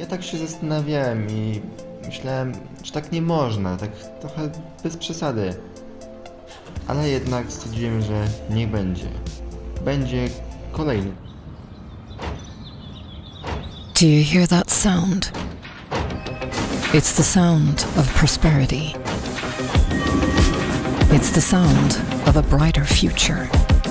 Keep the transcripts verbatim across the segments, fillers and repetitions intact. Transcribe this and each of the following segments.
ja tak się zastanawiałem i myślałem, że tak nie można, tak trochę bez przesady. Ale jednak stwierdziłem, że niech będzie. Będzie kolejny. Do you hear that sound? It's the sound of prosperity. It's the sound of a brighter future.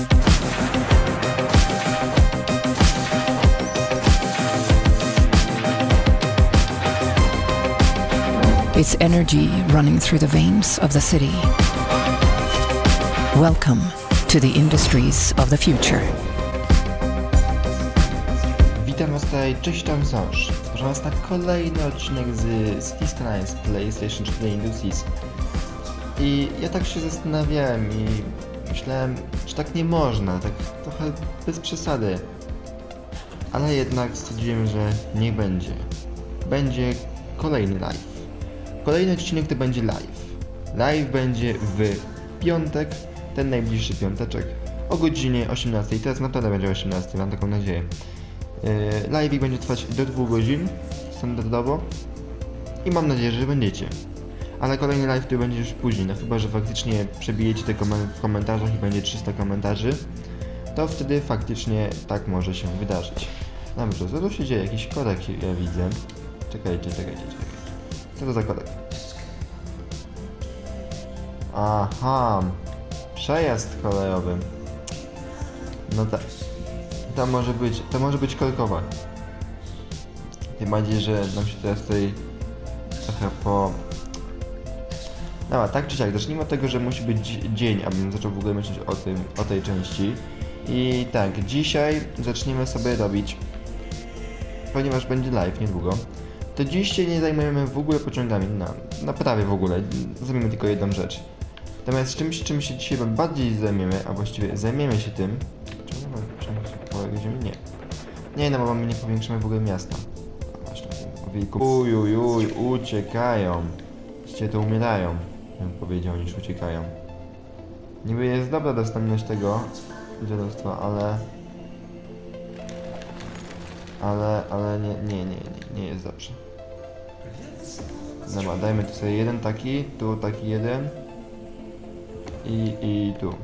It's energy running through the veins of the city. Welcome to the industries of the future. Witam was tutaj, cześć tam Sosz. Zapraszam was na kolejny odcinek z City Skylines PlayStation cztery Industries. I ja tak się zastanawiałem i myślałem, że tak nie można, tak trochę bez przesady. Ale jednak stwierdziłem, że niech będzie. Będzie kolejny live. Kolejny odcinek to będzie live. Live będzie w piątek, ten najbliższy piąteczek, o godzinie osiemnastej. Teraz naprawdę będzie o osiemnastej, mam taką nadzieję. Yy, live będzie trwać do dwóch godzin, standardowo. I mam nadzieję, że będziecie. Ale kolejny live to będzie już później, no chyba, że faktycznie przebijecie te komen w komentarzach i będzie trzysta komentarzy. To wtedy faktycznie tak może się wydarzyć. Dobrze, co tu się dzieje? Jakiś kodek ja widzę. Czekajcie, czekajcie, czekajcie. Co to za kodek? Aha, przejazd kolejowy. No tak. To może być, to może być korkowa. Tym bardziej, że nam się teraz tutaj trochę po... Dobra, tak czy siak, zacznijmy od tego, że musi być dzień, abym zaczął w ogóle myśleć o tym, o tej części. I tak, dzisiaj zaczniemy sobie robić, ponieważ będzie live niedługo, to dziś się nie zajmujemy w ogóle pociągami, no, no prawie w ogóle, zrobimy tylko jedną rzecz. Natomiast czymś, czym się dzisiaj bardziej zajmiemy, a właściwie zajmiemy się tym... Czy mamy przemysł połowę ziemi? Nie. Nie, no bo my nie powiększymy w ogóle miasta. No właśnie, wilku... Uj, uj, uj, uciekają. Właściwie to umierają, bym powiedział, niż uciekają. Niby jest dobra dostępność tego dziadostwa, ale... Ale, ale nie, nie, nie, nie, nie jest dobrze. Dobra, dajmy tu sobie jeden taki, tu taki jeden. I, i tu.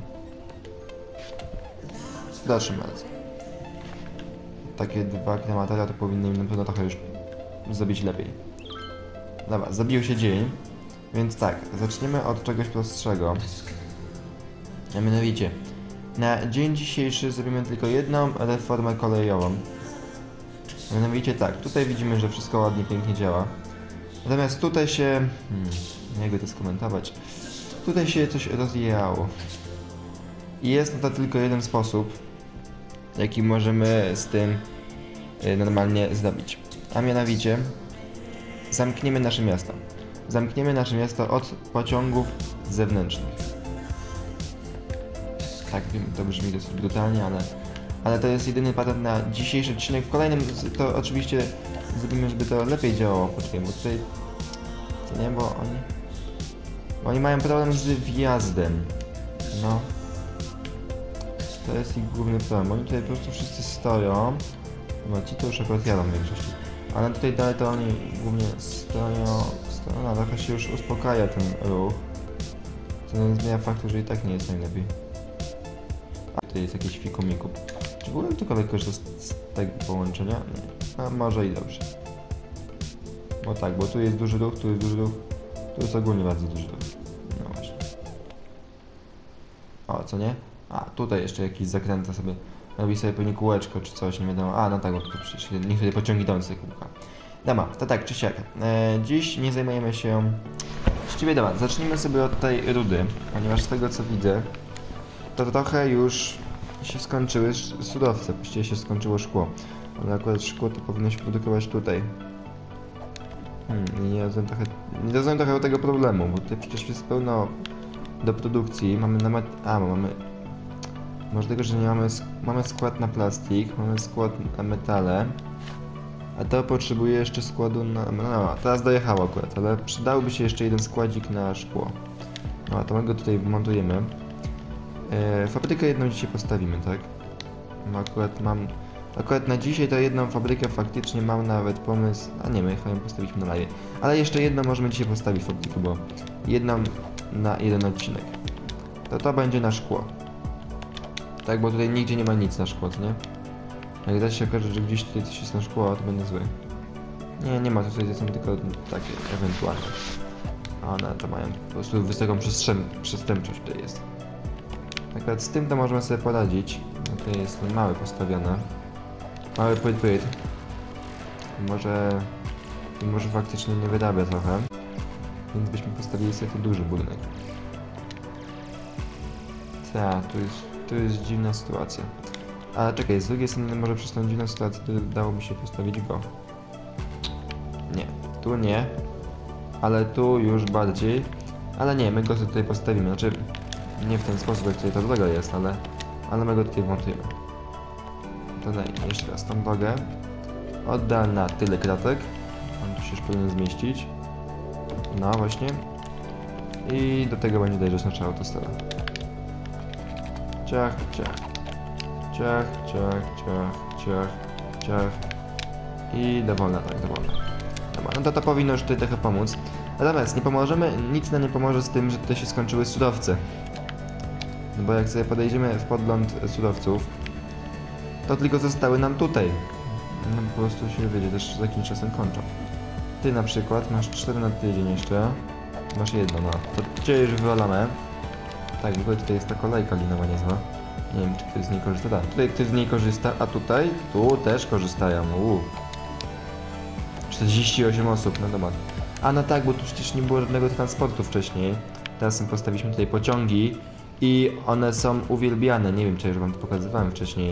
Dalszym razem. Takie dwa krematoria to powinny im na pewno trochę już zrobić lepiej. Dobra, zabił się dzień. Więc tak, zaczniemy od czegoś prostszego. A mianowicie, na dzień dzisiejszy zrobimy tylko jedną reformę kolejową. Mianowicie tak, tutaj widzimy, że wszystko ładnie, pięknie działa. Natomiast tutaj się... Hmm, jakby to skomentować... Tutaj się coś rozjechało. I jest na to tylko jeden sposób, jaki możemy z tym y, normalnie zrobić. A mianowicie, zamkniemy nasze miasto. Zamkniemy nasze miasto od pociągów zewnętrznych. Tak, wiem, to brzmi dosyć brutalnie, ale... Ale to jest jedyny patent na dzisiejszy odcinek. W kolejnym to oczywiście zrobimy, żeby to lepiej działało. Poczekaj, bo tutaj... Co nie, bo oni... Bo oni mają problem z wjazdem. No. To jest ich główny problem. Oni tutaj po prostu wszyscy stoją. No ci to już akurat jadą w większości. Ale tutaj dalej to oni głównie stoją... stoją, no trochę się już uspokaja ten ruch. Co nie zmienia faktu, że i tak nie jest najlepiej. A tutaj jest jakiś fikumiku. Czy w ogóle ktokolwiek korzysta z tego połączenia? Nie. A może i dobrze. Bo tak, bo tu jest duży ruch, tu jest duży ruch. Tu jest ogólnie bardzo duży ruch. No właśnie. O, co nie? A, tutaj jeszcze jakiś zakręta sobie. Robi sobie pewnie kółeczko czy coś, nie wiadomo. A, no tak, bo to przecież niektóre pociągi dące sobie kółka. Dobra, to tak, czy siak. E, dziś nie zajmujemy się... Właściwie dobra, zacznijmy sobie od tej rudy. Ponieważ z tego co widzę, to trochę już się skończyły surowce. Właściwie się skończyło szkło. Ale akurat szkło to powinno się produkować tutaj. Hmm, nie rozumiem trochę, nie rozumiem trochę tego problemu, bo tutaj przecież jest pełno do produkcji. Mamy nawet... A, mamy... Może tego, że nie mamy... Mamy skład na plastik, mamy skład na metale. A to potrzebuje jeszcze składu na... No, teraz dojechało akurat, ale przydałby się jeszcze jeden składzik na szkło. No, to my go tutaj montujemy. E, fabrykę jedną dzisiaj postawimy, tak? No akurat mam... Akurat na dzisiaj to jedną fabrykę faktycznie mam nawet pomysł, a nie, my chyba ją postawiliśmy na live. Ale jeszcze jedną możemy dzisiaj postawić fabrykę, bo jedną na jeden odcinek. To to będzie na szkło. Tak, bo tutaj nigdzie nie ma nic na szkło, co nie? Jak zaś się okaże, że gdzieś tutaj coś jest na szkło, to będzie złe. Nie, nie ma, tutaj są tylko takie ewentualne. A one to mają po prostu wysoką przestępczość tutaj jest. Akurat z tym to możemy sobie poradzić. No to jest mały postawione. Mały pyt pyt. Może... Może faktycznie nie wyrabia trochę. Więc byśmy postawili sobie tu duży budynek. Tak, tu jest, tu jest dziwna sytuacja. Ale czekaj, z drugiej strony może przez tą dziwną sytuację to dałoby się postawić go. Nie, tu nie. Ale tu już bardziej. Ale nie, my go tutaj postawimy. Znaczy, nie w ten sposób, jak tutaj ta droga jest, ale... Ale my go tutaj wmontujemy. Dodaj jeszcze raz tą drogę. Oddal na tyle kratek. On tu się już powinien zmieścić. No właśnie. I do tego będzie dojrzeć nasza autostrada. Ciach, ciach. Ciach, ciach, ciach, ciach, ciach. I dowolna, tak, dowolna. Dobra, no to to powinno już tutaj trochę pomóc. Natomiast nie pomożemy, nic nam nie pomoże z tym, że tutaj się skończyły surowce. No bo jak sobie podejdziemy w podgląd surowców, to tylko zostały nam tutaj. No po prostu się wiedzie, też za jakimś czasem kończą. Ty na przykład masz cztery na tydzień jeszcze. Masz jedno, no. To cię już wywalamy. Tak, w ogóle tutaj jest ta kolejka linowa niezła. Nie wiem, czy ktoś z niej korzysta. Tak, tutaj ktoś z niej korzysta, a tutaj? Tu też korzystają. Uuu. czterdzieści osiem osób, no dobra. A no tak, bo tu przecież nie było żadnego transportu wcześniej. Teraz postawiliśmy tutaj pociągi i one są uwielbiane. Nie wiem, czy już wam to pokazywałem wcześniej.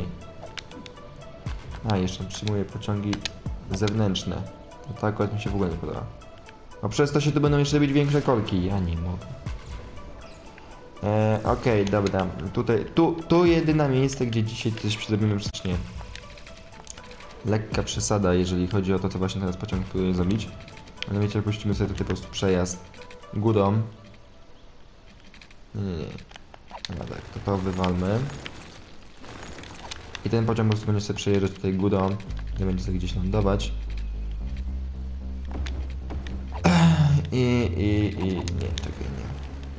A, jeszcze przyjmuję pociągi zewnętrzne. No to akurat mi się w ogóle nie podoba. No przez to się tu będą jeszcze robić większe korki. Ja nie mogę. Eee, okej, okay, dobra. Tutaj, tu, tu jedyne miejsce, gdzie dzisiaj coś zrobimy wcześniej. Lekka przesada, jeżeli chodzi o to, co właśnie teraz pociąg próbuje zrobić. Ale wiecie, puścimy sobie tutaj po prostu przejazd górą. Nie, nie, nie. Dobra, tak, to to wywalmy. I ten pociąg po prostu będzie sobie przejeżdżać tutaj górą. Nie będzie sobie gdzieś lądować. I, i, i, nie, czekaj, nie.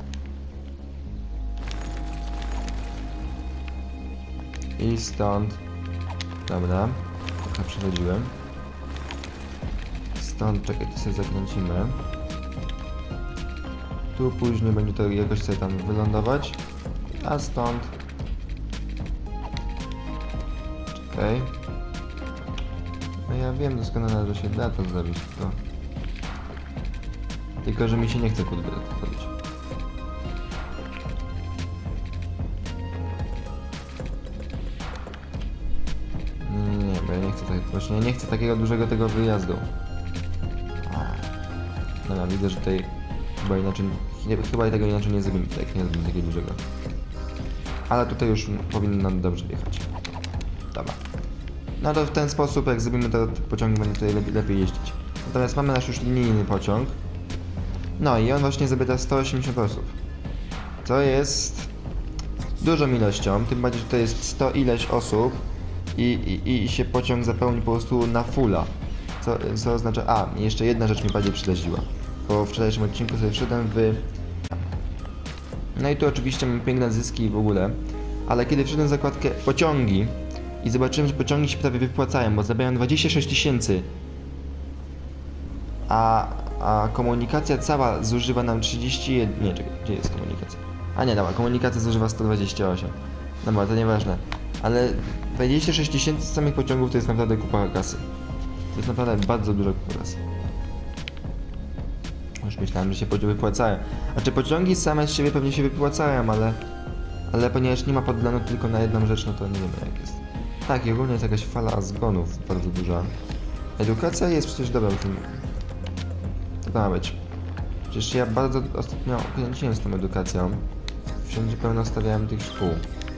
I stąd. Dobra. Trochę przechodziłem. Stąd, czekaj, to sobie zakręcimy. Tu później będzie to jakoś sobie tam wylądować. A stąd... Czekaj. No ja wiem doskonale, że się da to zrobić, tylko... Tylko, że mi się nie chce kurde to zrobić. Nie, nie, nie, bo ja nie chcę tak, właśnie ja nie chcę takiego dużego tego wyjazdu. Dobra, widzę, że tutaj chyba inaczej, nie, chyba tego inaczej nie zrobimy, tak, nie zrobimy takiego dużego. Ale tutaj już powinno nam dobrze jechać. Dobra. No to w ten sposób, jak zrobimy to, te pociągi będą tutaj lepiej, lepiej jeździć. Natomiast mamy nasz już linijny pociąg. No i on właśnie zabiera sto osiemdziesiąt osób. Co jest dużą ilością, tym bardziej, że to jest sto ileś osób i, i, i się pociąg zapełni po prostu na fulla. Co, co oznacza... A, jeszcze jedna rzecz mi bardziej przyleziła. Po wczorajszym odcinku sobie wszedłem w... No i tu oczywiście mam piękne zyski i w ogóle. Ale kiedy wszedłem w zakładkę pociągi i zobaczyłem, że pociągi się prawie wypłacają, bo zarabiają dwadzieścia sześć tysięcy. A, a komunikacja cała zużywa nam trzydzieści jeden... Nie, czekaj, gdzie jest komunikacja? A nie, dobra, komunikacja zużywa sto dwadzieścia osiem. Dobra, to nieważne. Ale dwadzieścia sześć tysięcy samych pociągów to jest naprawdę kupa kasy. To jest naprawdę bardzo dużo kupa kasy. Już myślałem, że się pociągi wypłacają. Znaczy pociągi same z siebie pewnie się wypłacają, ale... Ale ponieważ nie ma podglądu tylko na jedną rzecz, no to nie wiemy jak jest. Tak, i ogólnie jest jakaś fala zgonów bardzo duża. Edukacja jest przecież dobra w tym... To ma być. Przecież ja bardzo ostatnio kręciłem z tą edukacją. Wszędzie pełno stawiałem tych szkół.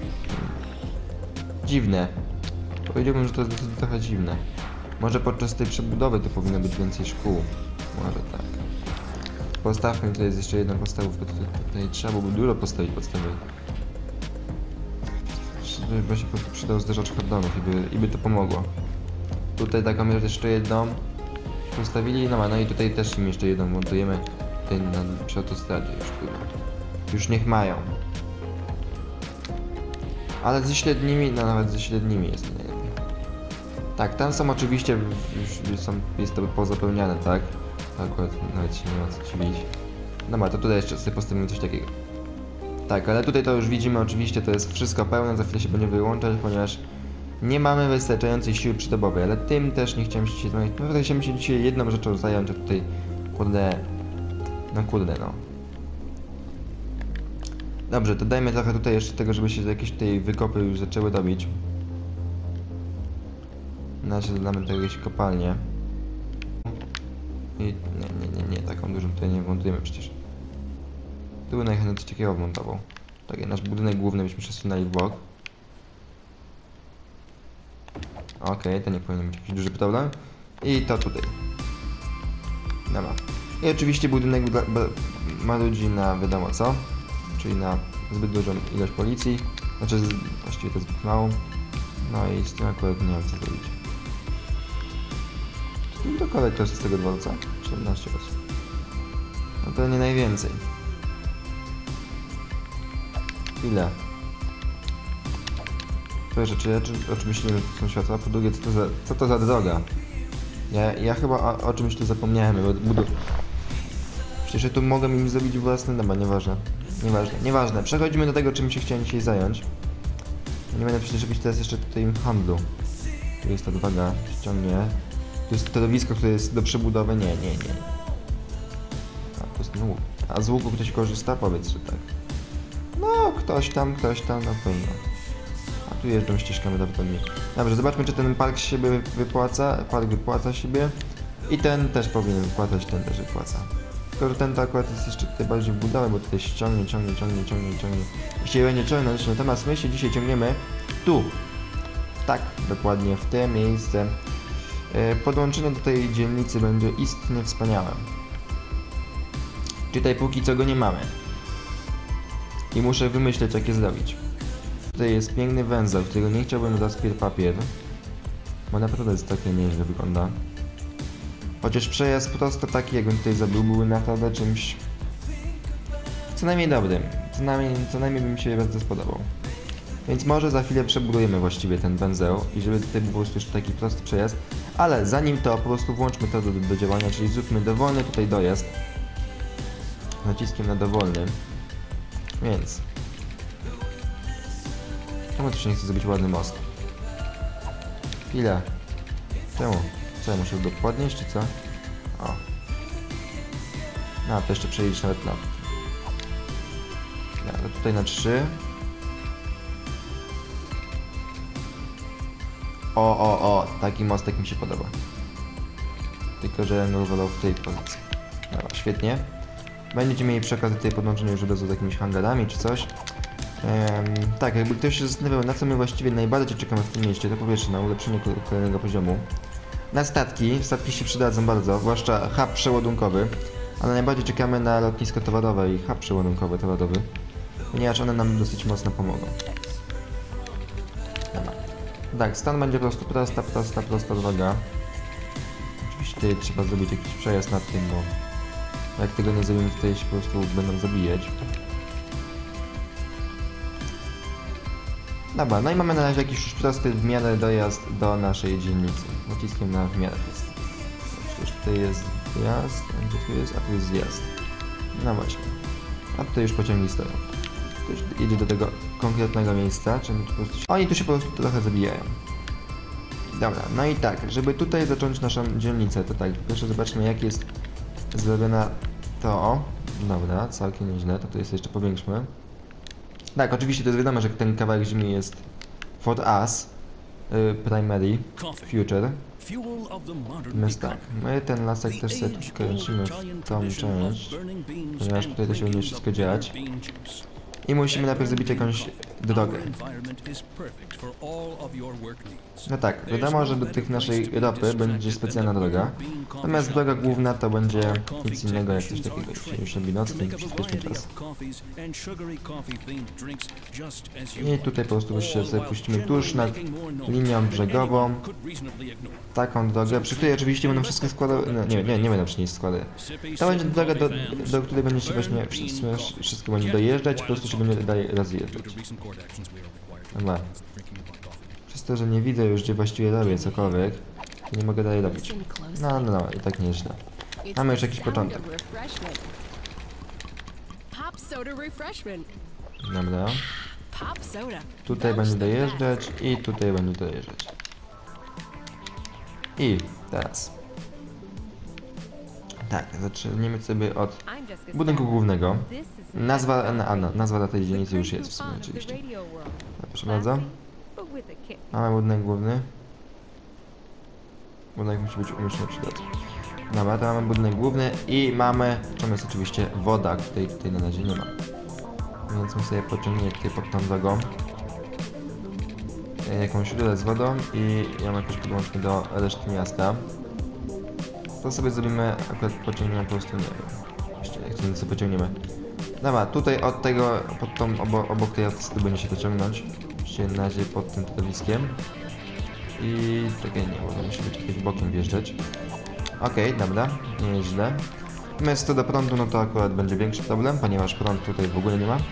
Dziwne. Powiedziałbym, że to jest trochę dziwne. Może podczas tej przebudowy to powinno być więcej szkół. Może tak. Postawmy, tutaj jest jeszcze jedna podstawówka. Tutaj, tutaj trzeba byłoby dużo postawić podstawy. Żeby by się po prostu przydał zderzacz hot dogów i by, i by to pomogło. Tutaj taką jeszcze jedną postawili, no, no i tutaj też im jeszcze jedną montujemy. Tutaj na, przy autostradzie już chyba. Już niech mają. Ale ze średnimi, no nawet ze średnimi jest nie lepiej. Tak, tam są oczywiście, już są, jest to pozapełniane, tak? Akurat nawet się nie ma co dziwić. No ma, to tutaj jeszcze sobie postawimy coś takiego. Tak, ale tutaj to już widzimy, oczywiście to jest wszystko pełne, za chwilę się będzie wyłączać, ponieważ nie mamy wystarczającej siły przydobowej, ale tym też nie chciałem się zająć. No tutaj chciałem się dzisiaj jedną rzeczą zająć, a tutaj, kurde, no kurde, no. Dobrze, to dajmy trochę tutaj jeszcze tego, żeby się jakieś tutaj wykopy już zaczęły robić. Znaczy dodamy tutaj jakieś kopalnie. I nie, nie, nie, nie, taką dużą tutaj nie montujemy przecież. Tu by najchętniej coś takiego wmontował. Tak, nasz budynek główny byśmy przesunęli w bok. Okej, okay, to nie powinien być jakiś duży problem. I to tutaj. No ma. I oczywiście budynek ma ludzi na wiadomo co. Czyli na zbyt dużą ilość policji. Znaczy, z, właściwie to zbyt mało. No i z tym akurat nie wiem co zrobić. Czy to kolej też z tego dworca? siedemnaście osób. No to nie najwięcej. Ile? Pierwsze, czy ja czy, oczywiście nie wiem, co są światła, po drugie, co to za, co to za droga? Ja, ja chyba o, o czymś tu zapomniałem, bo budu... Przecież ja tu mogę im zrobić własny, dobra, nieważne. Nieważne, nieważne. Przechodzimy do tego, czym się chciałem dzisiaj zająć. Nie będę przecież robić teraz jeszcze tutaj handlu. Tu jest ta waga, ściągnie. Tu jest torowisko, które jest do przebudowy. Nie, nie, nie. A, to jest ten łuk. A z łuku ktoś korzysta? Powiedz, że tak. No, ktoś tam, ktoś tam na pewno. A tu jeżdżą ścieżkami dawnymi. Dobrze, zobaczmy, czy ten park siebie wypłaca. Park wypłaca siebie. I ten też powinien wypłacać, ten też wypłaca. Tylko, że ten to akurat jest jeszcze tutaj bardziej wbudowy, bo tutaj ściągnie, ciągnie, ciągnie, ciągnie, ciągnie. I się będzie ciągnąć, natomiast my się dzisiaj ciągniemy tu. Tak, dokładnie w te miejsce. Podłączenie do tej dzielnicy będzie istnie wspaniałe. Tutaj póki co go nie mamy. I muszę wymyśleć, jak je zrobić. Tutaj jest piękny węzeł, którego nie chciałbym rozpier papier. Bo naprawdę jest takie nieźle wygląda. Chociaż przejazd prosto taki, jak on tutaj zrobił, były naprawdę czymś co najmniej dobrym. Co najmniej, co najmniej bym się bardzo spodobał. Więc może za chwilę przebudujemy właściwie ten węzeł i żeby tutaj był po prostu jeszcze taki prosty przejazd. Ale zanim to, po prostu włączmy to do, do działania, czyli zróbmy dowolny tutaj dojazd. Naciskiem na dowolny. Więc... Czemu tu się nie chce zrobić ładny most? Ile? Czemu? Co, ja muszę go podnieść, czy co? O. No, to jeszcze przejść nawet na... Ja, to tutaj na trzy. O, o, o, taki mostek mi się podoba. Tylko, że ja go wolał w tej pozycji. Dobra, świetnie. Będziecie mieli przy okazji tutaj podłączenie już od razu z jakimiś hangarami, czy coś. Ehm, tak, jakby ktoś się zastanawiał, na co my właściwie najbardziej czekamy w tym mieście, to po pierwsze na ulepszenie kolejnego poziomu. Na statki, statki się przydadzą bardzo, zwłaszcza hub przeładunkowy, ale najbardziej czekamy na lotnisko towarowe i hub przeładunkowy towarowy, ponieważ one nam dosyć mocno pomogą. Dobra. Tak, stan będzie po prostu prosta, prosta, prosta droga. Oczywiście tutaj trzeba zrobić jakiś przejazd nad tym, bo jak tego nie zrobimy, tutaj się po prostu będą zabijać. Dobra, no i mamy na razie jakiś już prosty w miarę dojazd do naszej dzielnicy. Naciskiem na w miarę jest. Przecież tutaj jest wjazd, a gdzie tu jest? A tu jest zjazd. No właśnie. A tutaj już pociągi stoją. Ktoś jedzie do tego konkretnego miejsca, czyli po prostu... Oni tu się po prostu trochę zabijają. Dobra, no i tak, żeby tutaj zacząć naszą dzielnicę, to tak, pierwsze zobaczmy, jak jest zrobiona to. Dobra, całkiem nieźle, to tu jest jeszcze powiększmy. Tak, oczywiście to jest wiadomo, że ten kawałek ziemi jest for us, y, primary, future. Więc tak, my ten lasek też sobie tu kręcimy w tą część, ponieważ tutaj to się będzie wszystko dziać. I musimy najpierw zrobić jakąś drogę. No tak, wiadomo, że do tych naszej ropy będzie specjalna droga, natomiast droga główna to będzie nic innego jak coś takiego. Dzisiaj już robi noc, więc przyspieszmy czas. I tutaj po prostu się sobie puścimy tuż nad linią brzegową. Taką drogę, przy której oczywiście będą wszystkie składy... No, nie, nie, nie będą przy niej składy. To będzie droga, do, do której będziecie właśnie wszystko będzie dojeżdżać, po prostu się będzie dalej rozjeżdżać. Dobra. Przez to, że nie widzę już, gdzie właściwie robię cokolwiek, to nie mogę dalej robić. No, no, no, i tak nieźle. Mamy już jakiś początek. Dobra. Tutaj będzie dojeżdżać i tutaj będzie dojeżdżać. I teraz. Tak, zacznijmy sobie od budynku głównego. Nazwa, a, no, nazwa dla tej dzielnicy już jest w sumie oczywiście. Proszę bardzo. Mamy budynek główny. Budynek musi być umyślnie przydatny. Dobra, to mamy budynek główny i mamy, czym jest oczywiście woda, której tutaj na razie nie ma. Więc my sobie pociągniemy tutaj pod tą drogą jakąś źródło z wodą i ją jakoś podłączmy do resztki miasta. To sobie zrobimy, akurat pociągniemy po prostu, nie wiem, jeszcze jak to sobie pociągniemy. Dobra, tutaj od tego, pod tą, obok, obok tej autostrady będzie się to ciągnąć, oczywiście na razie pod tym todowiskiem. I czekaj, nie, bo to musi być jakimś bokiem wjeżdżać. Okej, okay, dobra, nie jest źle. Natomiast co do prądu, no to akurat będzie większy problem, ponieważ prąd tutaj w ogóle nie ma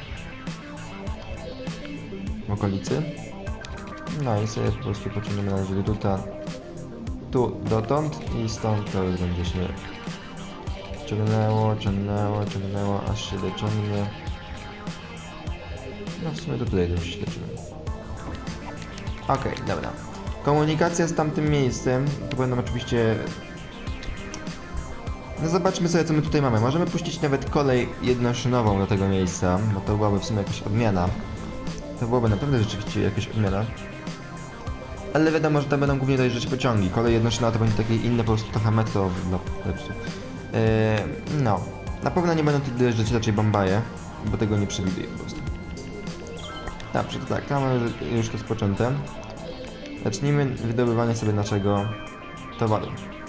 w okolicy. No i sobie po prostu pociągniemy na razie tuta tu dotąd i stąd to już będzie się ciągnęło, ciągnęło, ciągnęło, aż się dociągnie. No w sumie to tutaj już się dociągnie. Okej, okay, dobra. Komunikacja z tamtym miejscem, to będą oczywiście... No zobaczmy sobie, co my tutaj mamy. Możemy puścić nawet kolej jednoszynową do tego miejsca, bo to byłaby w sumie jakaś odmiana. To byłoby naprawdę rzeczywiście jakaś odmiana. Ale wiadomo, że tam będą głównie dojeżdżać pociągi. Kolej jednoszynowa to będzie takie inne, po prostu trochę metro dla lepszych. Yy, no, na pewno nie będą tutaj dojeżdżać raczej Bombaje, bo tego nie przewiduję po prostu. Dobrze, to tak, tam już rozpoczęte. Zacznijmy wydobywanie sobie naszego towaru.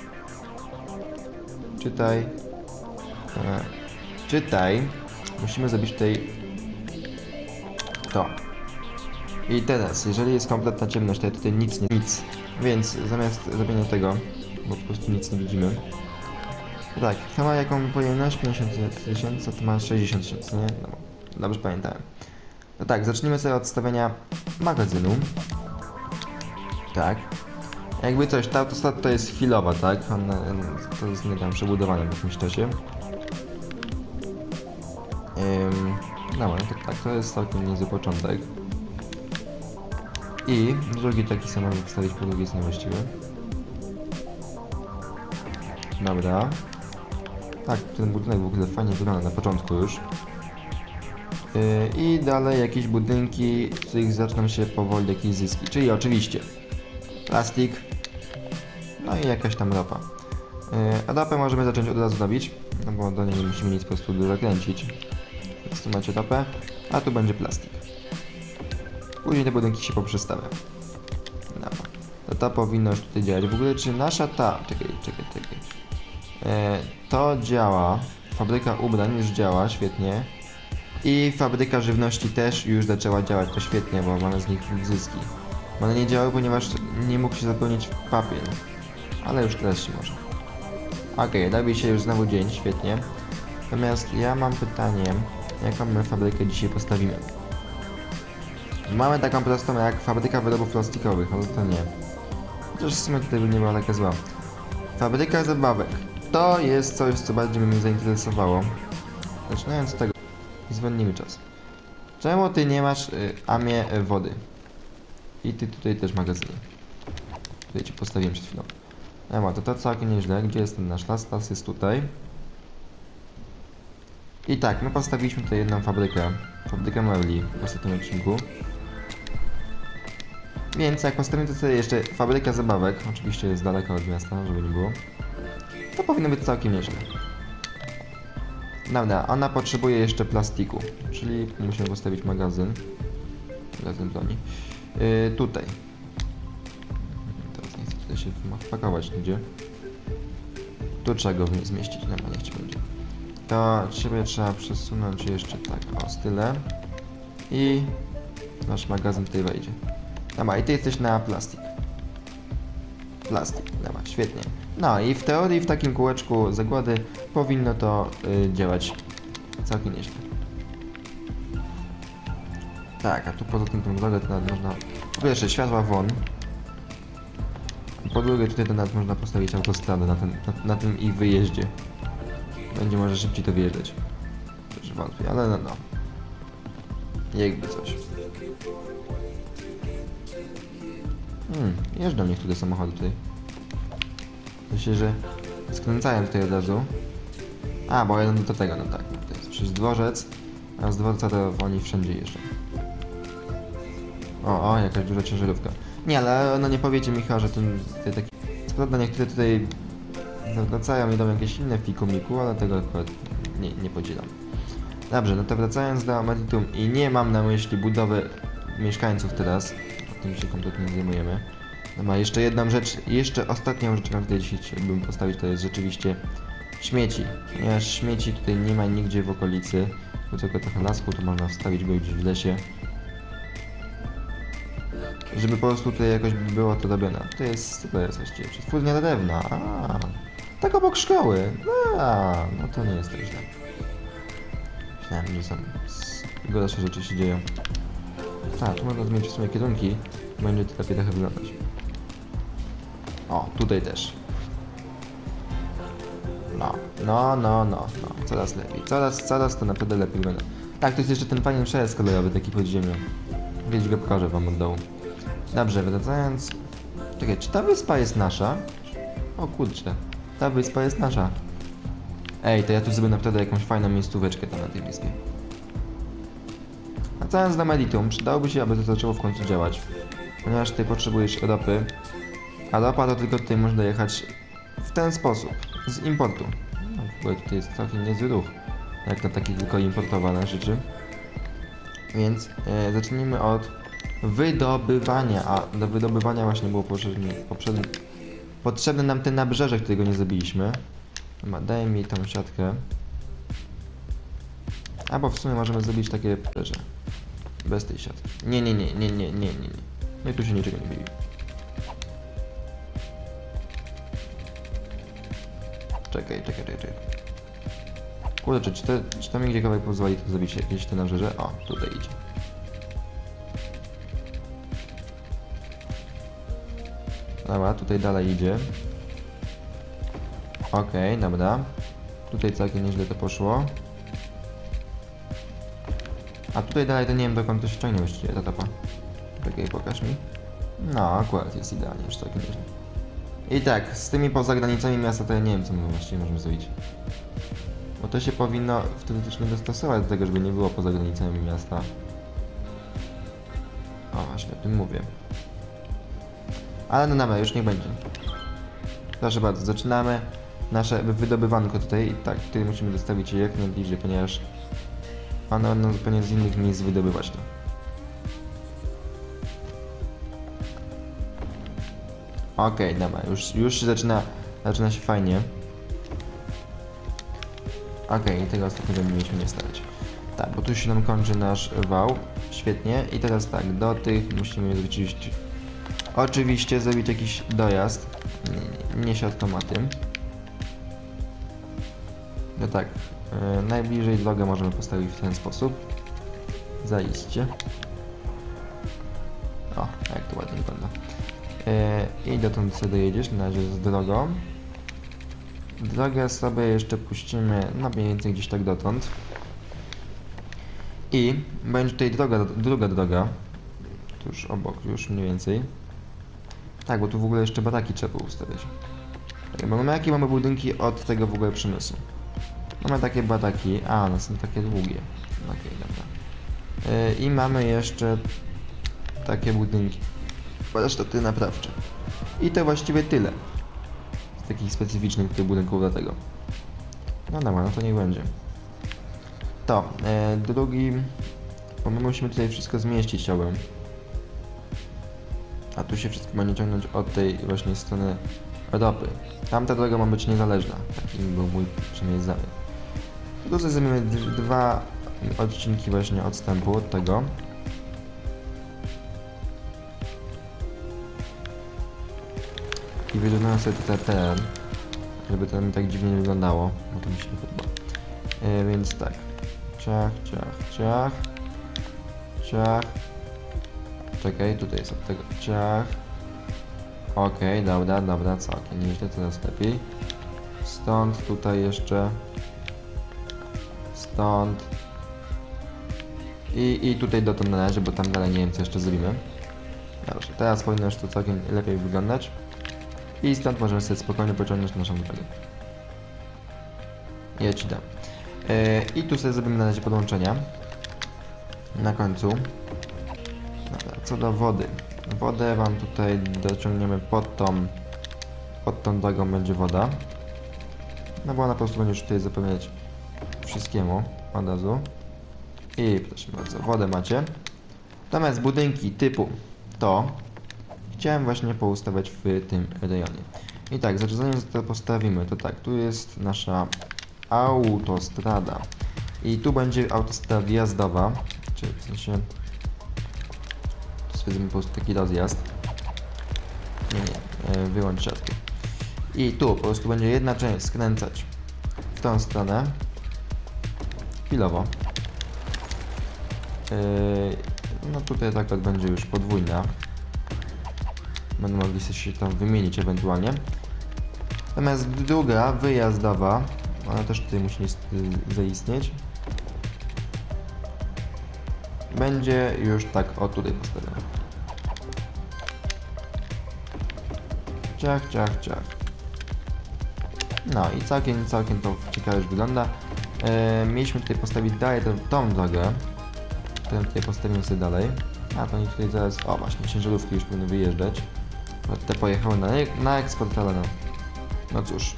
Czytaj. E, czytaj. Musimy zrobić tutaj to. I teraz, jeżeli jest kompletna ciemność, to ja tutaj nic nie... nic. Więc zamiast zrobienia tego, bo po prostu nic nie widzimy. To tak, to ma jaką pojemność? pięćdziesiąt tysięcy, to ma sześćdziesiąt tysięcy, nie? No, dobrze pamiętałem. No tak, zacznijmy sobie od stawiania magazynu. Tak. Jakby coś, ta autostrada to jest chwilowa, tak? Ona, to jest, nie wiem, przebudowane w jakimś czasie. Ym, no, to tak, to jest całkiem niezły początek. I drugi taki sam mogę wstawić, po drugiej stronie właściwie. Dobra. Tak, ten budynek w ogóle fajnie wygląda na początku już. Yy, I dalej jakieś budynki, z których zaczną się powoli jakieś zyski. Czyli oczywiście plastik, no i jakaś tam ropa. Yy, ropę możemy zacząć od razu robić, no bo do niej nie musimy nic po prostu zakręcić. Więc tu macie ropę, a tu będzie plastik. Później te budynki się poprzestawia. Dobra. To ta powinno już tutaj działać. W ogóle czy nasza ta... Czekaj, czekaj, czekaj. E, to działa. Fabryka ubrań już działa, świetnie. I fabryka żywności też już zaczęła działać, to świetnie, bo mamy z nich zyski. One nie działały, ponieważ nie mógł się zapełnić w papier. Ale już teraz się może. Okej, okay, robi się już znowu dzień, świetnie. Natomiast ja mam pytanie, jaką my fabrykę dzisiaj postawimy? Mamy taką prostą jak fabryka wyrobów plastikowych, ale to nie. Chociaż w sumie tutaj by nie była taka zła. Fabryka zabawek. To jest coś, co bardziej mnie zainteresowało. Zaczynając od tego. I zwolnimy czas. Czemu ty nie masz y, amie y, wody? I ty tutaj też magazyny. Tutaj ci postawiłem przed chwilą. No to to całkiem nieźle. Gdzie jest ten nasz las? Las jest tutaj. I tak, my postawiliśmy tutaj jedną fabrykę. Fabrykę mebli w ostatnim odcinku. Więc jak postawimy tutaj jeszcze fabrykę zabawek, oczywiście jest daleko od miasta, żeby nie było, to powinno być całkiem nieźle. Dobra, ona potrzebuje jeszcze plastiku, czyli musimy postawić magazyn. magazyn broni. Yy, tutaj. Teraz nie chcę tutaj się wpakować nigdzie. Tu trzeba go w nie zmieścić, no niech ci będzie. To ciebie trzeba przesunąć jeszcze tak, o, style. I nasz magazyn tutaj wejdzie. Dobra, i ty jesteś na plastik. Plastik, dobra, świetnie. No i w teorii w takim kółeczku zagłady powinno to y, działać całkiem nieźle. Tak, a tu poza tym tą drogę to nawet można... Po pierwsze światła won. Po drugie tutaj to nawet można postawić autostradę na, ten, na, na tym ich wyjeździe. Będzie może szybciej to wyjeżdżać. Też wątpię, ale no no. Jakby coś. Hmm, jeżdżą niektóre samochody tutaj. Myślę, że skręcają tutaj od razu. A, bo jeden do tego, no tak. To jest przez dworzec, a z dworca to oni wszędzie jeżdżą. O, o, jakaś duża ciężarówka. Nie, ale no nie powiecie mi chyba, że ten tutaj taki... Co prawda niektóre tutaj wracają i idą jakieś inne w pikumiku, ale tego akurat nie, nie podzielam. Dobrze, no to wracając do Meditum i nie mam na myśli budowy mieszkańców teraz. O tym się kompletnie nie zajmujemy. No ma jeszcze jedną rzecz, jeszcze ostatnią rzecz, którą tutaj dzisiaj chciałbym postawić, to jest rzeczywiście śmieci. Ponieważ śmieci tutaj nie ma nigdzie w okolicy, bo tylko trochę lasku, to można wstawić go gdzieś w lesie. Żeby po prostu tutaj jakoś było to robione. To jest, to jest właściwie przetwórnia drewna. A, tak obok szkoły. A, no to nie jest tak źle. Myślałem, że są gorsze rzeczy się dzieją. Tak, tu można zmienić w sumie kierunki. Będzie to lepiej trochę wyglądać. O, tutaj też. No, no, no, no, no. Coraz lepiej. Coraz, coraz to naprawdę lepiej wygląda. Tak, to jest jeszcze ten fajny przejazd kolejowy taki pod ziemią. Wiedź go pokażę wam od dołu. Dobrze, wracając... Czekaj, czy ta wyspa jest nasza? O kurczę, ta wyspa jest nasza. Ej, to ja tu zrobię naprawdę jakąś fajną miejscóweczkę tam na tej wyspie. Wracając do Meditum, przydałoby się, aby to zaczęło w końcu działać. Ponieważ tutaj potrzebujesz ropy. A ropa to tylko tutaj można jechać w ten sposób, z importu. No, w ogóle tutaj jest całkiem niezły ruch, jak na takie tylko importowane rzeczy. Więc e, zacznijmy od wydobywania, a do wydobywania właśnie było poprzednie, poprzednie, potrzebne nam te nabrzeże, którego nie zrobiliśmy. Dobra, daj mi tą siatkę. Albo w sumie możemy zrobić takie nabrzeże. Bez tej siatki. Nie, nie, nie, nie, nie, nie, nie, nie. My tu się niczego nie bili. Czekaj, czekaj, czekaj, czekaj. Kurde, czy, te, czy to mi gdziekolwiek pozwoli to zrobić jakieś te nabrzeże? O, tutaj idzie. Dobra, tutaj dalej idzie. Okej, okay, dobra. Tutaj całkiem nieźle to poszło. A tutaj dalej to nie wiem dokąd to się ciągnie właściwie ta topa. Czekaj, pokaż mi. No, akurat jest idealnie, już całkiem nieźle. I tak, z tymi poza granicami miasta to ja nie wiem, co my właściwie możemy zrobić. Bo to się powinno teoretycznie dostosować do tego, żeby nie było poza granicami miasta. O, właśnie o tym mówię. Ale no dobra, już niech będzie. Proszę bardzo, zaczynamy nasze wydobywanko tutaj. I tak, tutaj musimy dostawić je jak najbliżej, ponieważ one będą zupełnie z innych miejsc wydobywać to. Okej, okay, dobra, już, już zaczyna, zaczyna się fajnie. Okej, okay, i tego ostatniego nie mieliśmy nie stawiać. Tak, bo tu się nam kończy nasz wał. Świetnie. I teraz tak, do tych musimy oczywiście, oczywiście zrobić jakiś dojazd. Nie, nie siatkomaty. No tak, yy, najbliżej drogę możemy postawić w ten sposób. Zaiste. O, jak to ładnie wygląda. Yy, I dotąd sobie dojedziesz, na razie z drogą. Drogę sobie jeszcze puścimy, no mniej więcej gdzieś tak dotąd. I będzie tutaj droga, druga droga. Tuż obok, już mniej więcej. Tak, bo tu w ogóle jeszcze baraki trzeba ustawiać. Tak, bo mamy jakie mamy budynki od tego w ogóle przemysłu. Mamy takie baraki, a one są takie długie. Okej, okay, dobra. Yy, I mamy jeszcze takie budynki. Warsztaty naprawcze. I to właściwie tyle. Z takich specyficznych tych budynków do tego. No dobra, no to niech będzie. To, e, drugi, Bo my musimy tutaj wszystko zmieścić, chciałbym. A tu się wszystko będzie ciągnąć od tej właśnie strony ropy. Tamta droga ma być niezależna. Taki był mój przynajmniej zamiar. Tutaj zrobimy dwa odcinki właśnie odstępu od tego. I wyrównałem sobie tutaj teren, żeby to mi tak dziwnie nie wyglądało, bo to mi się nie podoba. E, więc tak. Ciach, ciach, ciach. Ciach. Czekaj, tutaj jest od tego ciach. Okej, okay, dobra, dobra, całkiem nieźle, coraz lepiej. Stąd tutaj jeszcze. Stąd. I, i tutaj dotąd należy, bo tam dalej nie wiem co jeszcze zrobimy. Dobrze, teraz powinno już to całkiem lepiej wyglądać. I stąd możemy sobie spokojnie pociągnąć naszą drogę. Ja ci dam. Yy, I tu sobie zrobimy na razie podłączenia. Na końcu. Dobra, co do wody. Wodę wam tutaj dociągniemy pod tą, pod tą drogą będzie woda. No bo ona po prostu będzie już tutaj zapewniać wszystkiemu od razu. I proszę bardzo, wodę macie. Natomiast budynki typu to chciałem właśnie poustawiać w tym rejonie. I tak, zanim to postawimy, to tak, tu jest nasza autostrada. I tu będzie autostrada wjazdowa, czyli w sensie stwierdzimy po prostu taki rozjazd. Nie, nie, wyłącz siatkę. I tu po prostu będzie jedna część skręcać w tą stronę. Chwilowo. Yy, no tutaj tak będzie już podwójna. Będą mogli się tam wymienić ewentualnie. Natomiast druga, wyjazdowa, ona też tutaj musi zaistnieć. Będzie już tak o tutaj postawiona. Ciach, ciach, ciach. No i całkiem, całkiem to ciekawie już wygląda. E, mieliśmy tutaj postawić dalej tą, tą drogę, którą tutaj postawimy sobie dalej. A to oni tutaj zaraz, o właśnie, ciężarówki już będą wyjeżdżać. Te pojechały na, na eksport, ale no, no cóż.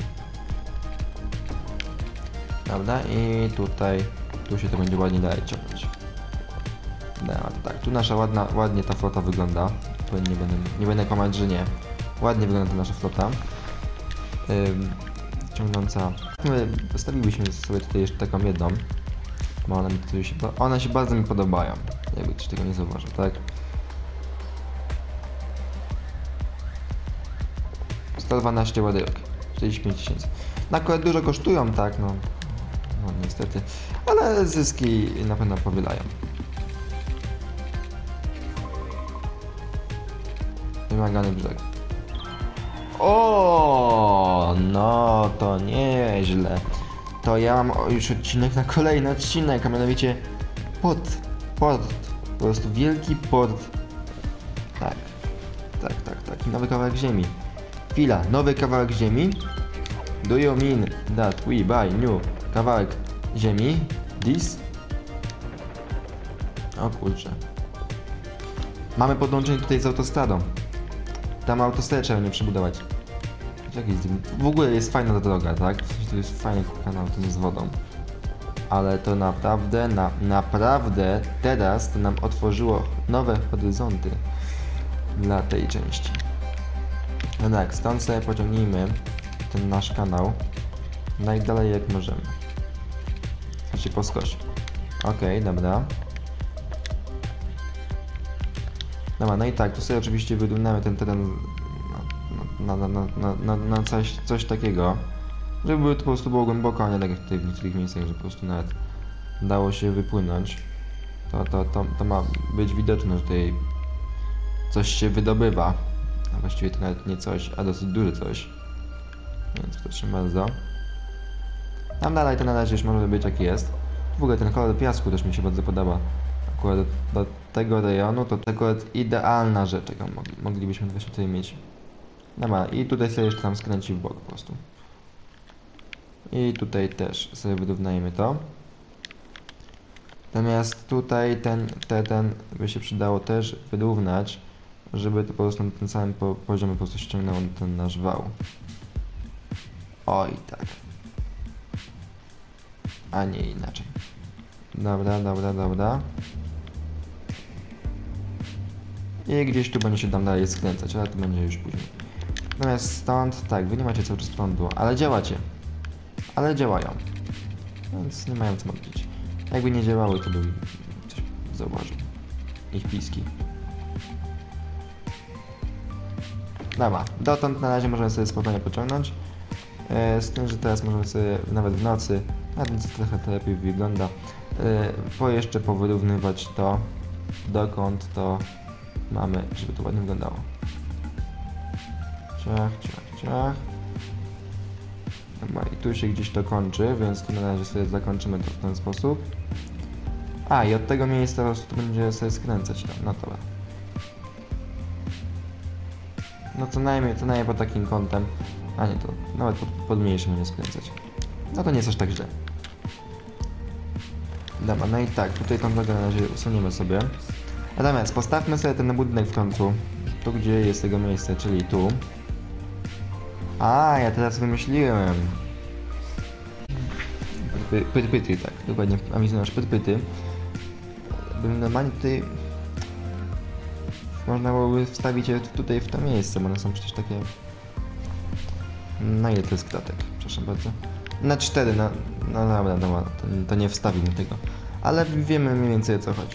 Prawda? I tutaj, tu się to będzie ładnie dalej ciągnąć. No, to tak, tu nasza ładna, ładnie ta flota wygląda. Tu nie będę, nie będę kłamać, że nie. Ładnie wygląda ta nasza flota. Ym, ciągnąca. My postawilibyśmy sobie tutaj jeszcze taką jedną. Bo one, mi tutaj się, one się bardzo mi podobają. Jakby ktoś tego nie zauważył, tak? sto dwanaście ładyjek. czterdzieści pięć tysięcy. No akurat dużo kosztują, tak? No, no niestety. Ale zyski na pewno powielają. Wymagany brzeg. O, no to nieźle. To ja mam już odcinek na kolejny odcinek, a mianowicie port. Port. Po prostu wielki port. Tak. Tak, tak, tak. Nowy kawałek ziemi. Chwila. Nowy kawałek ziemi. Do you mean that we buy new kawałek ziemi? This? O kurczę. Mamy podłączenie tutaj z autostradą. Tam autostradę trzeba nie przebudować. W ogóle jest fajna ta droga, tak? To jest fajny kanał z wodą. Ale to naprawdę, na, naprawdę teraz to nam otworzyło nowe horyzonty dla tej części. No tak, stąd sobie pociągnijmy ten nasz kanał najdalej jak możemy. Znaczy po skosie. Okej, okay, dobra. Dobra, no i tak, tu sobie oczywiście wyrównamy ten teren na, na, na, na, na, na coś, coś takiego, żeby to po prostu było głęboko, a nie tak jak tutaj w niektórych miejscach, że po prostu nawet dało się wypłynąć. To, to, to, to ma być widoczne, że tutaj coś się wydobywa. A właściwie to nawet nie coś, a dosyć duże coś. Więc proszę bardzo. Tam dalej to na razie już może być jaki jest. W ogóle ten kolor piasku też mi się bardzo podoba. Akurat do, do tego rejonu to akurat idealna rzecz, jaką mogli, moglibyśmy właśnie tutaj mieć. Dobra, i tutaj sobie jeszcze tam skręci w bok po prostu. I tutaj też sobie wyrównajmy to. Natomiast tutaj ten, ten, ten by się przydało też wyrównać, żeby to po prostu na ten samym po, poziomie po prostu ściągnęło ten nasz wał. Oj, tak. A nie inaczej. Dobra, dobra, dobra. I gdzieś tu będzie się tam dalej skręcać, ale to będzie już później. Natomiast stąd, tak, wy nie macie cały czas prądu, ale działacie. Ale działają. Więc nie mają co modlić. Jakby nie działały, to bym coś zauważył. Ich piski. Dobra, dotąd na razie możemy sobie spokojnie pociągnąć. E, z tym, że teraz możemy sobie nawet w nocy, na tym co trochę to lepiej wygląda, e, po jeszcze powyrównywać to, dokąd to mamy, żeby to ładnie wyglądało. Ciach, ciach, ciach. Dobra, i tu się gdzieś to kończy, więc tu na razie sobie zakończymy to w ten sposób. A, i od tego miejsca po prostu będzie sobie skręcać tam, no dobra. No co najmniej, co najmniej pod takim kątem. A nie, to nawet pod, pod mniejszym nie skręcać. No to nie jest aż tak źle. Dobra, no i tak, tutaj tą drogę na razie usuniemy sobie. Natomiast postawmy sobie ten budynek w końcu. Tu, gdzie jest jego miejsce, czyli tu. A, ja teraz wymyśliłem. Pyty, pyty, pyty tak, dokładnie, a mi znasz pyty, pyty. Bym normalnie tutaj... Można byłoby wstawić je tutaj w to miejsce, bo one są przecież takie... Na ile to jest klatek? Przepraszam bardzo. Na cztery, no, no dobra, dobra, to, to nie wstawimy tego. Ale wiemy mniej więcej o co chodzi.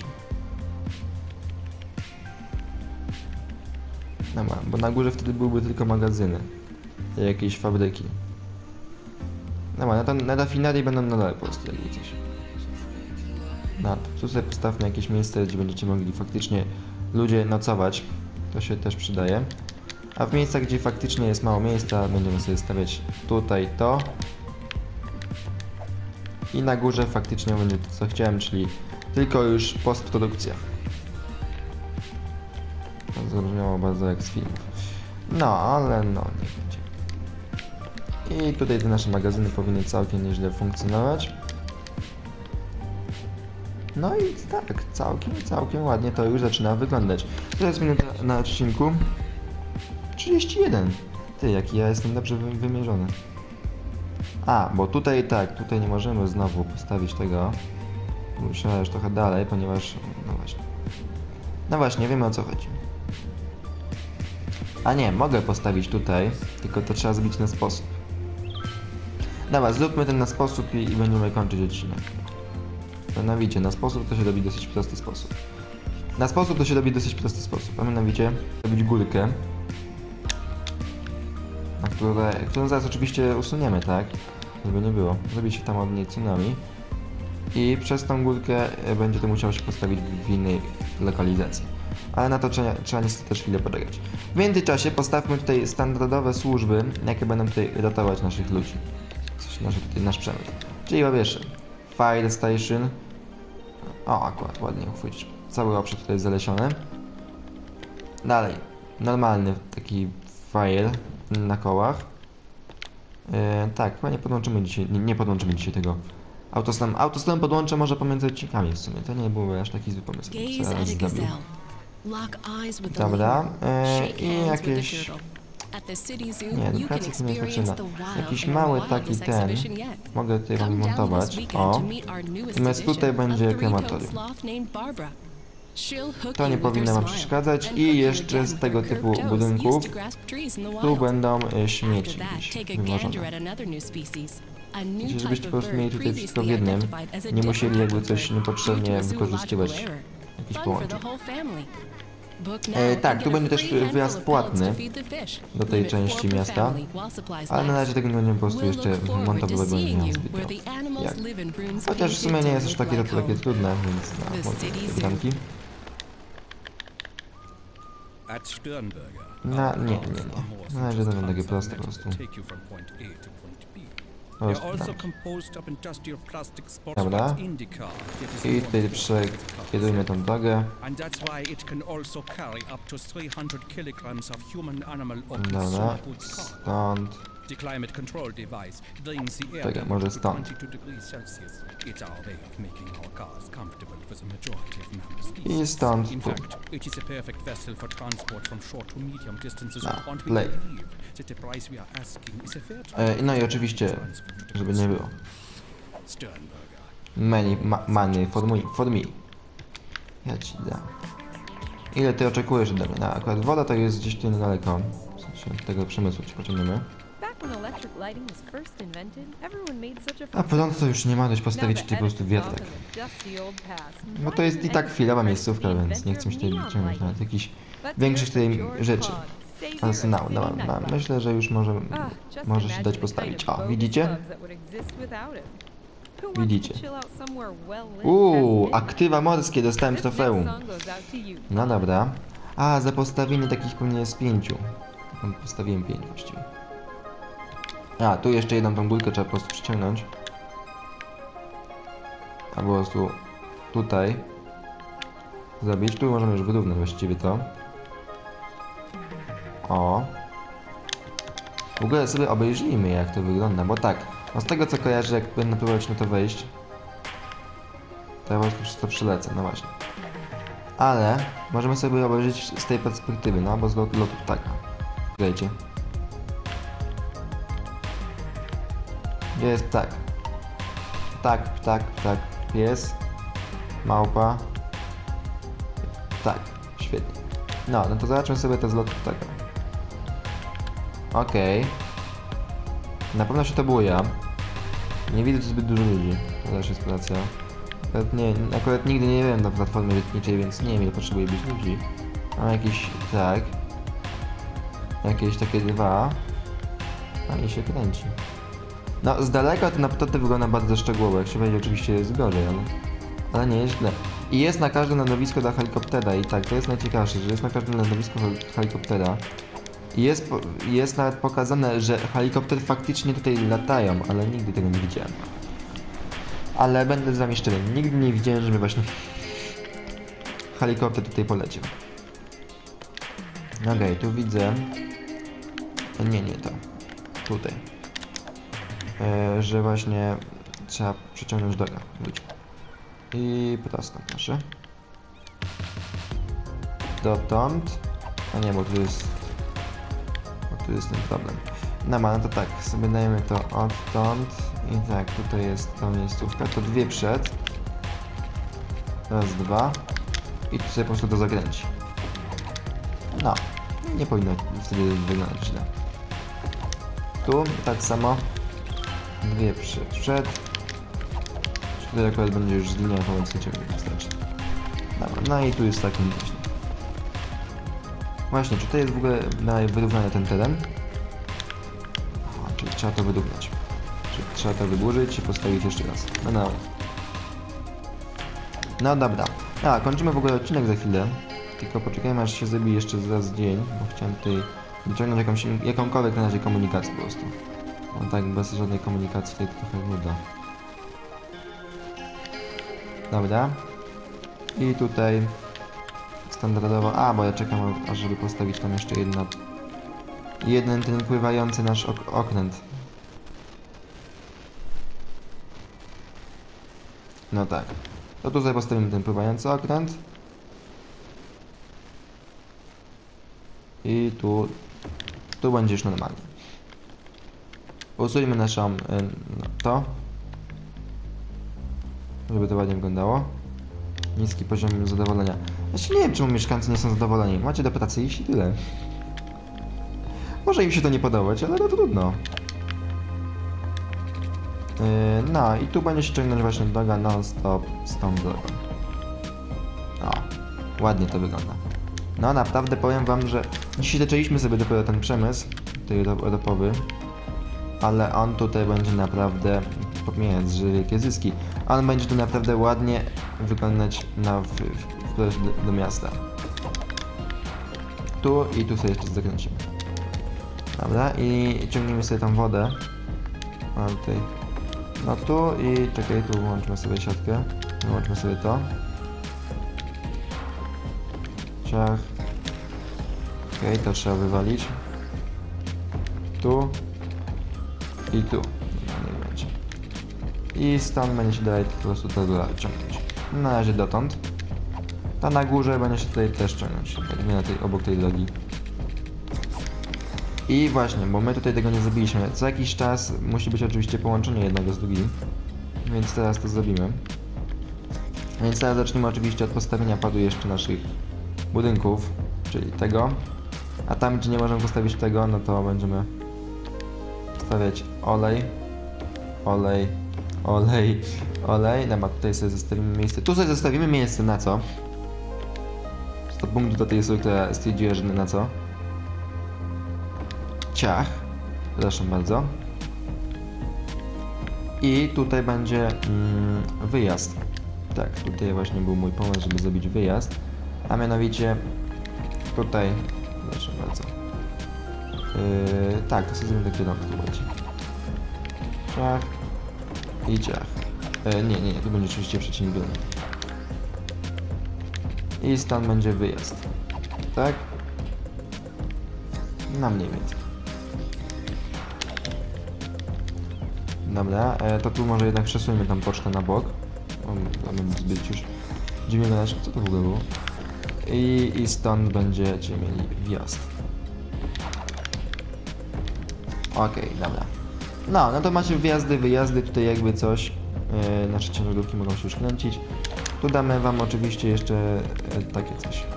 Dobra, bo na górze wtedy byłyby tylko magazyny. I jakieś fabryki. Dobra, na, to, na rafinerii będą na dole po prostu, jakby coś. No, tu sobie postawmy jakieś miejsce, gdzie będziecie mogli faktycznie ludzie nocować. To się też przydaje. A w miejscach, gdzie faktycznie jest mało miejsca, będziemy sobie stawiać tutaj to. I na górze faktycznie będzie to, co chciałem, czyli tylko już postprodukcja. To zabrzmiało bardzo jak z filmów. No, ale no, niech będzie. I tutaj te nasze magazyny powinny całkiem nieźle funkcjonować. No i tak, całkiem, całkiem ładnie to już zaczyna wyglądać. To jest minuta na odcinku. trzydzieści jeden. Ty, jaki ja jestem dobrze wy wymierzony. A, bo tutaj tak, tutaj nie możemy znowu postawić tego. Muszę już trochę dalej, ponieważ... No właśnie. No właśnie, wiemy o co chodzi. A nie, mogę postawić tutaj, tylko to trzeba zrobić na sposób. Dobra, zróbmy ten na sposób i, i będziemy kończyć odcinek. Mianowicie, na sposób to się robi dosyć prosty sposób. Na sposób to się robi dosyć prosty sposób, a mianowicie robić górkę, na które, którą zaraz oczywiście usuniemy, tak? Żeby nie było. Zrobi się tam od niej tsunami. I przez tą górkę będzie to musiało się postawić w innej lokalizacji. Ale na to trzeba, trzeba niestety też chwilę poczekać. W międzyczasie postawmy tutaj standardowe służby, jakie będą tutaj ratować naszych ludzi. Coś, nasz, tutaj, nasz przemysł. Czyli po pierwsze, Fire Station. O, akurat ładnie uchwycić. Cały obszar tutaj jest zalesiony. Dalej, normalny taki fire na kołach. Yy, tak, chyba nie podłączymy dzisiaj, nie, nie podłączymy dzisiaj tego autostrom. Autostrom podłączę może pomiędzy odcinkami w sumie, to nie byłby aż taki zły pomysł. Zaraz zrobię. Dobra, yy, i jakieś... Nie, edukacja to nie jest potrzebna. Jakiś mały taki ten, mogę tutaj remontować, o. Natomiast tutaj będzie krematorium. To nie powinno wam przeszkadzać i jeszcze z tego typu budynków tu będą e, śmieci gdzieś wywożone. Czyli żebyście po prostu mieli tutaj wszystko w jednym, nie musieli jakby coś niepotrzebnie wykorzystywać jakichś połączeń. E, tak, tu będzie też wyjazd płatny do tej części miasta, ale na razie tego nie będziemy po prostu jeszcze montować, bo nie mam zbytnio jak. Chociaż w sumie nie jest aż takie, to takie trudne, więc no, może zamki. Na, nie, nie, nie. Na razie to będą takie proste po prostu. Po prostu tak. Dobra. I tutaj przekierujmy tą drogę. Dobra. Stąd. Czekaj, może stąd. I stąd tu. Na, play. E, no i oczywiście, żeby nie było. Many, ma, money for me, for me. Ja ci dam. Ile ty oczekujesz ode mnie? No, akurat woda to jest gdzieś tu niedaleko. W sensie tego przemysłu ci pociągniemy. A prąd to już nie ma, dość postawić tutaj po prostu wiatrak. Bo to jest i tak chwilowa miejscówka, więc nie chcę się tutaj ciągnąć nawet jakichś większych tutaj rzeczy. Arsenał, no, no, myślę, że już może, może się dać postawić. O, widzicie? Widzicie. Uuu, aktywa morskie, dostałem trofeum. No dobra. A, za postawienie takich pewnie jest pięciu. Postawiłem pięć właściwie. A, tu jeszcze jedną tą górkę trzeba po prostu przyciągnąć. A po prostu tutaj zrobić. Tu możemy już wyrównać właściwie to. O. W ogóle sobie obejrzyjmy, jak to wygląda, bo tak. No z tego co kojarzę, jak będę próbować na to wejść, to ja po prostu przez to przylecę, no właśnie. Ale możemy sobie obejrzeć z tej perspektywy, no bo z lotu, lotu ptaka. Wiecie. Gdzie jest ptak? Ptak, ptak, ptak, pies, małpa, ptak, świetnie. No, no to zobaczmy sobie to z lotu ptaka. Okej. Okay. Na pewno się to buja. Nie widzę tu zbyt dużo ludzi. To też jest praca. Akurat, nie, akurat nigdy nie wiem na platformie rytniczej, więc nie wiem ile potrzebuje być ludzi. Mam jakieś, tak. Jakieś takie dwa. A i się kręci. No z daleka to na to wygląda bardzo szczegółowo. Jak się wejdzie oczywiście jest gorzej, ale, ale nie jest źle. I jest na każdym lądowisku dla helikoptera. I tak, to jest najciekawsze, że jest na każdym lądowisku helikoptera. Jest, jest nawet pokazane, że helikoptery faktycznie tutaj latają, ale nigdy tego nie widziałem. Ale będę z wami szczery, nigdy nie widziałem, żeby właśnie helikopter tutaj poleciał. Okej, okay, tu widzę... Nie, nie to. Tutaj. E, że właśnie trzeba przeciągnąć drogę. I prosto, proszę. Dotąd... A nie, bo tu jest... Tu jest ten problem. No ma, no to tak, sobie dajemy to odtąd i tak, tutaj jest ta miejscówka, to dwie przed. Raz, dwa. I tu sobie po prostu to zakręci. No, nie powinno wtedy wyglądać źle. Tu tak samo. Dwie przed, przed. Tutaj akurat będzie już z linią pomocną ciągnik wystarczy. Dobra, no i tu jest taki właśnie. Właśnie, czy to jest w ogóle wyrównany ten teren? Aha, czyli trzeba to wyrównać. Czyli trzeba to wydłużyć i postawić jeszcze raz. No no. No dobra. A, kończymy w ogóle odcinek za chwilę. Tylko poczekajmy aż się zrobi jeszcze zaraz dzień, bo chciałem tutaj wyciągnąć jakąś, jakąkolwiek na razie komunikację po prostu. No tak, bez żadnej komunikacji tutaj to trochę nuda. Dobra. I tutaj standardowo... A, bo ja czekam aż żeby postawić tam jeszcze jedno... Jeden ten pływający nasz ok okręt. No tak. To tutaj postawimy ten pływający okręt. I tu... Tu będzie już normalnie. Usuńmy naszą... Y, no, to. Żeby to ładnie wyglądało. Niski poziom zadowolenia. Znaczy nie wiem, czemu mieszkańcy nie są zadowoleni. Macie do pracy iść i tyle. Może im się to nie podobać, ale to trudno. Yy, no i tu będzie się ciągnąć właśnie droga non-stop z tą drogą. O, ładnie to wygląda. No naprawdę powiem wam, że dzisiaj zaczęliśmy sobie dopiero ten przemysł, tutaj ropowy. Ale on tutaj będzie naprawdę, pomijając, że wielkie zyski, on będzie tu naprawdę ładnie wyglądać na w, w, w do, do miasta. Tu i tu sobie jeszcze zakręcimy. Dobra, i ciągniemy sobie tą wodę. Mam tutaj. No tu i czekaj, tu włączmy sobie siatkę. Wyłączmy sobie to. Ciach. Okej, okay, to trzeba wywalić. Tu. I tu. No, nie będzie. I stąd będzie się dalej po prostu to ciągnąć. Na razie dotąd. Ta na górze będzie się tutaj też ciągnąć. Tak, nie na tej, obok tej drogi. I właśnie, bo my tutaj tego nie zrobiliśmy. Co jakiś czas musi być oczywiście połączenie jednego z drugim. Więc teraz to zrobimy. Więc teraz zacznijmy oczywiście od postawienia padu jeszcze naszych budynków, czyli tego. A tam, gdzie nie możemy postawić tego, no to będziemy stawiać olej, olej, olej, olej. Dobra, tutaj sobie zostawimy miejsce. Tu sobie zostawimy miejsce na co? sto punktów do tej osoby, która stwierdziła, że na co? Ciach. Proszę bardzo. I tutaj będzie mm, wyjazd. Tak, tutaj właśnie był mój pomysł, żeby zrobić wyjazd. A mianowicie tutaj, proszę bardzo. Yy, tak, to sobie zrobimy takie domki, słuchajcie. Ciach i ciach. Yy, nie, nie, nie, tu będzie oczywiście przeciwnik. I stąd będzie wyjazd. Tak? No mniej więcej. Dobra, e, to tu może jednak przesuńmy tam pocztę na bok. Mamy zbyt już dziwnie gadać, co to w ogóle było. I, I stąd będziecie mieli wjazd. Okej, okay, dobra. No, no to macie wjazdy, wyjazdy, tutaj jakby coś. Yy, nasze ciężarówki mogą się już kręcić. Tu damy wam oczywiście jeszcze yy, takie coś.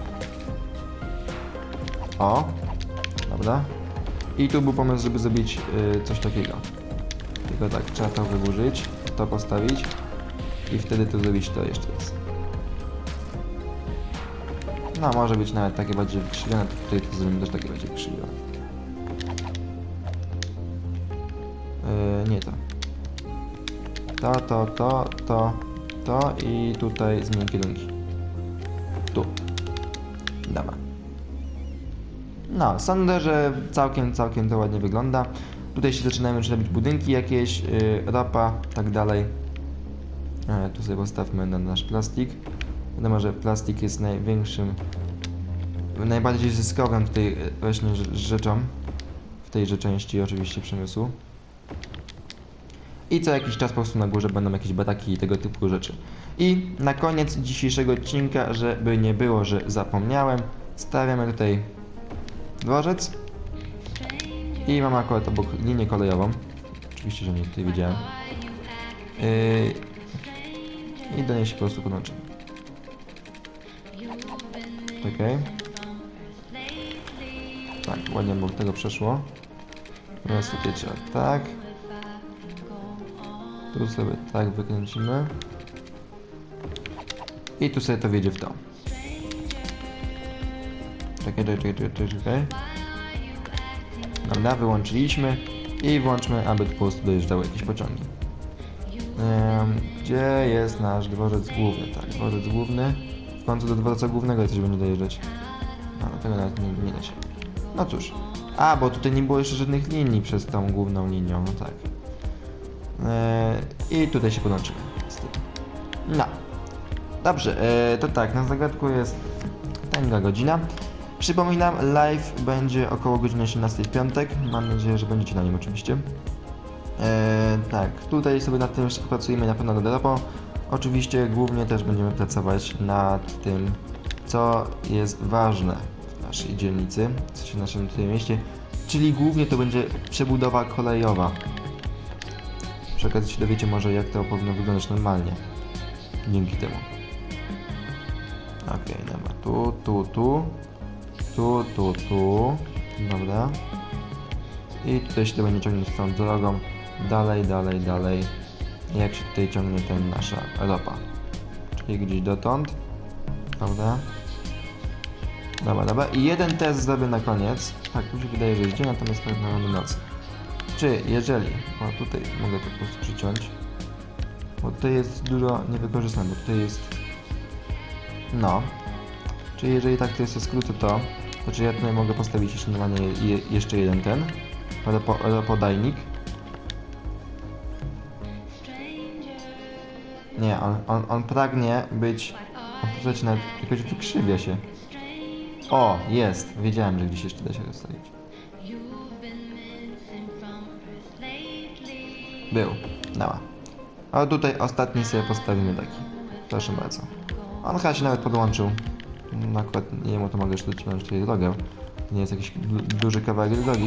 O, dobra. I tu był pomysł, żeby zrobić yy, coś takiego. Tylko tak, trzeba to wyburzyć, to postawić i wtedy tu zrobić to jeszcze raz. No, może być nawet takie bardziej wykrzywione, to tutaj to zrobimy też takie bardziej wykrzywione. Yy, nie to. To, to, to, to, to i tutaj zmień kierunki. Tu. Dobra. No, sądzę, że całkiem, całkiem to ładnie wygląda. Tutaj się zaczynają już robić budynki jakieś, yy, ropa, tak dalej. E, tu sobie postawmy na nasz plastik. Wiadomo, że plastik jest największym, najbardziej zyskowym tutaj właśnie rzeczą, w tejże części oczywiście przemysłu. I co jakiś czas po prostu na górze będą jakieś bataki i tego typu rzeczy. I na koniec dzisiejszego odcinka, żeby nie było, że zapomniałem, stawiamy tutaj dworzec. I mamy akurat obok linię kolejową. Oczywiście, że nie tutaj widziałem. Yy, I do niej się po prostu podłączymy. Okej. Okay. Tak, ładnie obok tego przeszło. Teraz tutaj trzeba tak. Tu sobie tak wykręcimy. I tu sobie to wjedzie w to. Czekaj, czekaj, czekaj, czekaj. Dobra, wyłączyliśmy. I włączmy, aby tu po prostu dojeżdżały jakieś pociągi. Um, gdzie jest nasz dworzec główny? Tak, dworzec główny. W końcu do dworca głównego coś będzie dojeżdżać. No, tego nawet nie, nie da się. No cóż. A, bo tutaj nie było jeszcze żadnych linii przez tą główną linią, no tak. Eee, I tutaj się podłączymy. No. Dobrze, eee, to tak, na zagadku jest tajna godzina. Przypominam, live będzie około godziny osiemnastej w piątek. Mam nadzieję, że będziecie na nim oczywiście. Eee, tak, tutaj sobie nad tym jeszcze popracujemy na pewno do depo. Oczywiście głównie też będziemy pracować nad tym, co jest ważne w naszej dzielnicy, co się w naszym tutaj mieście, czyli głównie to będzie przebudowa kolejowa. Przy okazji się dowiecie może, jak to powinno wyglądać normalnie dzięki temu. Okej, okay, dobra, tu, tu, tu, tu, tu, tu, dobra. I tutaj się to będzie ciągnąć tą drogą, dalej, dalej, dalej. Jak się tutaj ciągnie ten nasza ropa. Czyli gdzieś dotąd. Prawda? Dobra, dobra. I jeden test zrobię na koniec. Tak, mi się wydaje, że jest dzień, natomiast tak na nocy. Czy jeżeli... O, tutaj mogę to po prostu przyciąć. Bo tutaj jest dużo niewykorzystane, bo tutaj jest... No. Czyli jeżeli tak to jest to skróty to, to czy ja tutaj mogę postawić jeszcze normalnie je, jeszcze jeden ten ropo, ropodajnik. Nie, on, on, on pragnie być... On postaci nawet jakoś wykrzywia się. O, jest! Wiedziałem, że gdzieś jeszcze da się rozstawić. Był. Dobra. A tutaj ostatni sobie postawimy taki. Proszę bardzo. On chyba się nawet podłączył. No akurat nie wiem, to mogę jeszcze docinać tutaj drogę. Nie jest jakiś du duży kawałek drogi.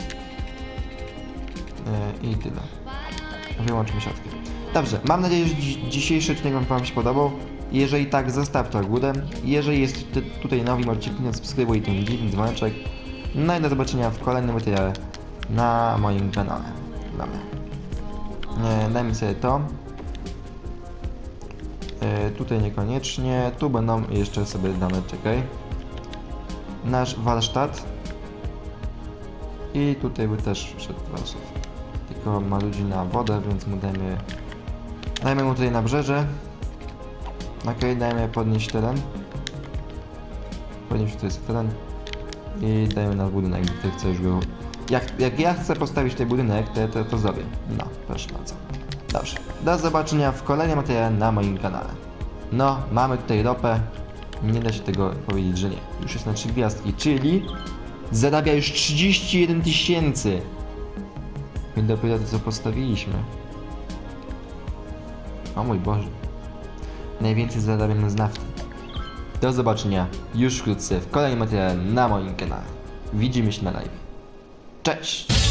Yy, I tyle. Wyłączmy siatkę. Dobrze, mam nadzieję, że dziś dzisiejszy odcinek wam się podobał. Jeżeli tak, zostaw to górę. Jeżeli jest ty tutaj nowym odcinku, nie subskrybuj ten dziwny dzwoneczek. No i do zobaczenia w kolejnym materiale na moim kanale. Dobra. E, dajmy sobie to. E, tutaj niekoniecznie. Tu będą jeszcze sobie dane, czekaj. Nasz warsztat. I tutaj by też wszedł warsztat. Tylko ma ludzi na wodę, więc mu dajmy... Dajmy mu tutaj nabrzeże. Ok, dajmy podnieść teren. Podnieść tutaj teren. I dajmy na budynek, gdy ty chcesz go... Jak, jak ja chcę postawić ten budynek, to, to, to zrobię. No, proszę bardzo. Dobrze. Do zobaczenia w kolejnym materiale na moim kanale. No, mamy tutaj ropę. Nie da się tego powiedzieć, że nie. Już jest na trzy gwiazdki, czyli... Zarabia już trzydzieści jeden tysięcy. I dopiero to, co postawiliśmy. O mój Boże. Najwięcej zarabiam z nafty. Do zobaczenia już wkrótce w kolejnym materiale na moim kanale. Widzimy się na live. Cześć!